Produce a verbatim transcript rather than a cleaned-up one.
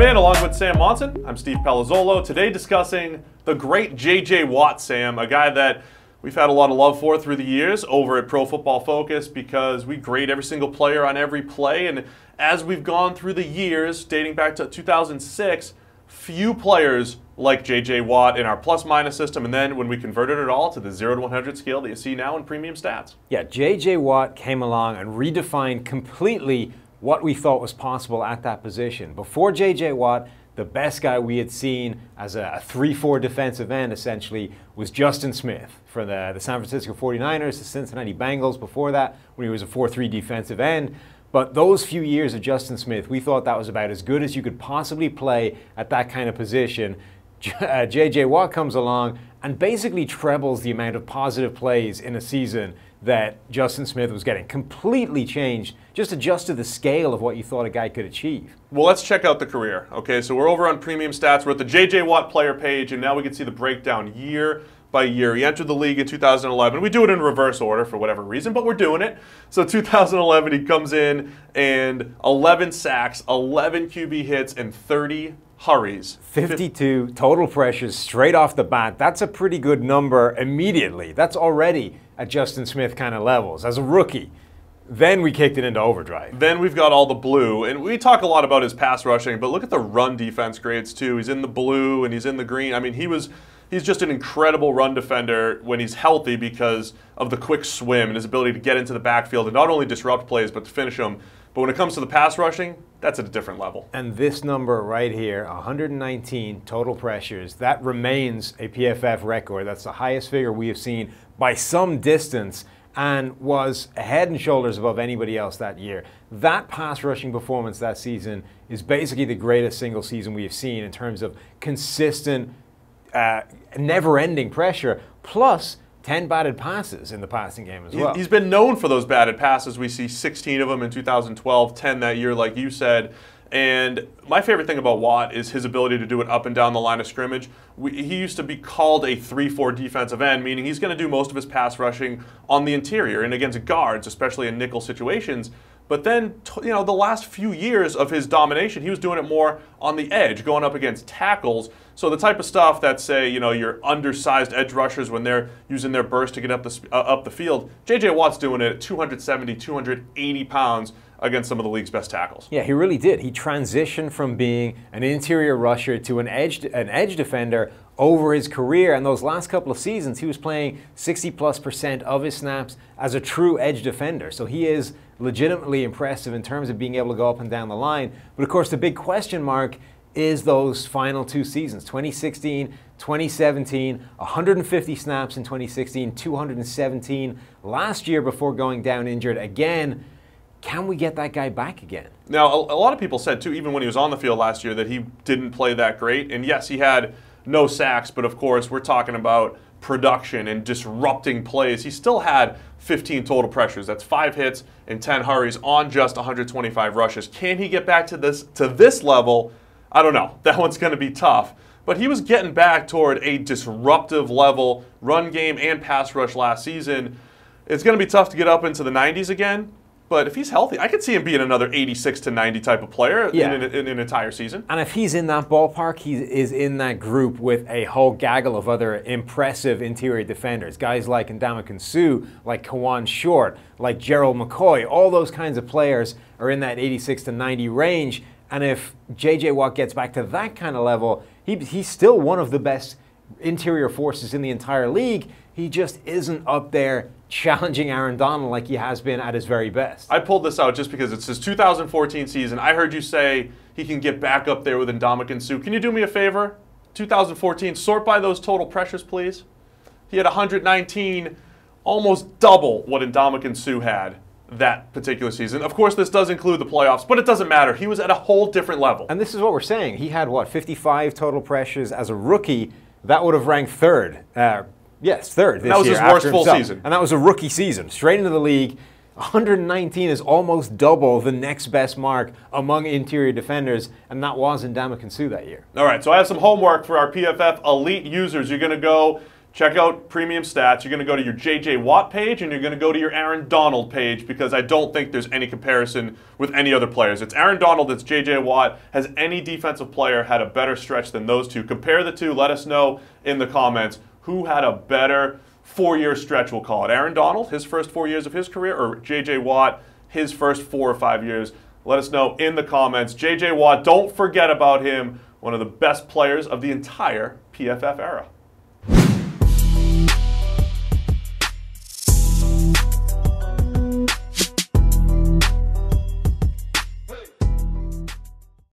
in along with Sam Monson. I'm Steve Palazzolo. Today discussing the great J J Watt, Sam, a guy that we've had a lot of love for through the years over at Pro Football Focus because we grade every single player on every play. And as we've gone through the years, dating back to two thousand six, few players like J J Watt in our plus-minus system, and then when we converted it all to the zero to one hundred scale that you see now in premium stats. Yeah, J J Watt came along and redefined completely what we thought was possible at that position. Before J J Watt, the best guy we had seen as a three four defensive end, essentially, was Justin Smith for the, the San Francisco forty-niners, the Cincinnati Bengals before that, when he was a four three defensive end. But those few years of Justin Smith, we thought that was about as good as you could possibly play at that kind of position. J J Watt comes along and basically trebles the amount of positive plays in a season that Justin Smith was getting. Completely changed, just adjusted the scale of what you thought a guy could achieve. Well, let's check out the career. Okay, so we're over on premium stats. We're at the J J Watt player page, and now we can see the breakdown year by year. He entered the league in two thousand eleven. We do it in reverse order for whatever reason, but we're doing it. So two thousand eleven, he comes in and eleven sacks, eleven Q B hits, and thirty hurries. fifty-two total pressures straight off the bat. That's a pretty good number immediately. That's already at Justin Smith kind of levels as a rookie. Then we kicked it into overdrive. Then we've got all the blue, and we talk a lot about his pass rushing, but look at the run defense grades too. He's in the blue and he's in the green. I mean, he was he's just an incredible run defender when he's healthy because of the quick swim and his ability to get into the backfield and not only disrupt plays but to finish them. But when it comes to the pass rushing, that's at a different level. And this number right here, one hundred nineteen total pressures, that remains a P F F record. That's the highest figure we have seen by some distance and was head and shoulders above anybody else that year. That pass rushing performance that season is basically the greatest single season we have seen in terms of consistent, uh, never-ending pressure, plus ten batted passes in the passing game as well. He's been known for those batted passes. We see sixteen of them in two thousand twelve, ten that year, like you said. And my favorite thing about Watt is his ability to do it up and down the line of scrimmage. We, he used to be called a three four defensive end, meaning he's going to do most of his pass rushing on the interior and against guards, especially in nickel situations. But then, you know, the last few years of his domination, he was doing it more on the edge, going up against tackles. So the type of stuff that, say, you know, your undersized edge rushers when they're using their burst to get up the uh, up the field, J J Watt's doing it at two seventy, two eighty pounds against some of the league's best tackles. Yeah, he really did. He transitioned from being an interior rusher to an edge an edge defender over his career, and those last couple of seasons he was playing sixty plus percent of his snaps as a true edge defender. So he is legitimately impressive in terms of being able to go up and down the line. But of course the big question mark is those final two seasons, twenty sixteen, twenty seventeen, one hundred fifty snaps in twenty sixteen, two hundred seventeen last year before going down injured again. Can we get that guy back again? Now, a, a lot of people said, too, even when he was on the field last year, that he didn't play that great. And yes, he had no sacks, but of course, we're talking about production and disrupting plays. He still had fifteen total pressures. That's five hits and ten hurries on just one hundred twenty-five rushes. Can he get back to this, to this level? I don't know. That one's going to be tough. But he was getting back toward a disruptive level, run game and pass rush last season. It's going to be tough to get up into the nineties again. But if he's healthy, I could see him being another eighty-six to ninety type of player yeah. in, in, in an entire season. And if he's in that ballpark, he is in that group with a whole gaggle of other impressive interior defenders. Guys like Ndamukong Suh, like Kawan Short, like Gerald McCoy. All those kinds of players are in that eighty-six to ninety range. And if J J Watt gets back to that kind of level, he, he's still one of the best interior forces in the entire league. He just isn't up there challenging Aaron Donald like he has been at his very best. I pulled this out just because it's his two thousand fourteen season. I heard you say he can get back up there with Ndamukong Suh. Can you do me a favor? two thousand fourteen, sort by those total pressures, please. He had one hundred nineteen, almost double what Ndamukong Suh had that particular season. Of course, this does include the playoffs, but it doesn't matter. He was at a whole different level. And this is what we're saying. He had, what, fifty-five total pressures as a rookie. That would have ranked third. Uh, Yes, third this year. That was his worst full season. And that was a rookie season, straight into the league. one hundred nineteen is almost double the next best mark among interior defenders, and that was Ndamukong Suh that year. All right, so I have some homework for our P F F elite users. You're going to go check out Premium Stats. You're going to go to your J J Watt page, and you're going to go to your Aaron Donald page, because I don't think there's any comparison with any other players. It's Aaron Donald, it's J J Watt. Has any defensive player had a better stretch than those two? Compare the two. Let us know in the comments who had a better four-year stretch, we'll call it. Aaron Donald, his first four years of his career, or J J Watt, his first four or five years. Let us know in the comments. J J Watt, don't forget about him. One of the best players of the entire P F F era.